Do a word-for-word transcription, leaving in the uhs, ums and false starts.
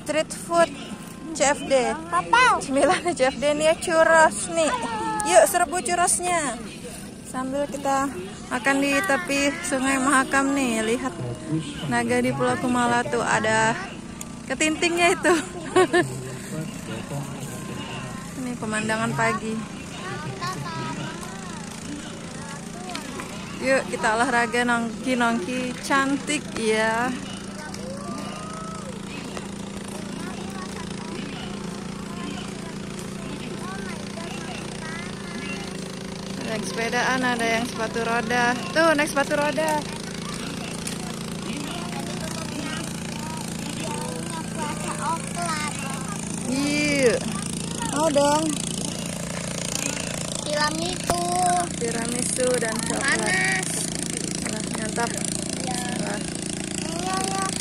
street food C F D. Cemilan C F D nih ya, churros nih. Yuk serbu churrosnya. Sambil kita makan di tepi Sungai Mahakam nih. Lihat naga di Pulau Kumala tuh, ada ketintingnya itu. Ini pemandangan pagi. Yuk kita olahraga nongki-nongki cantik ya. Ada yang sepedaan, ada yang sepatu roda. Tuh naik sepatu roda. Iya. Mau dong. Tiramisu. Tiramisu dan coklat. Panas. Nah, nyantap. Iya. Nah. Iya, iya.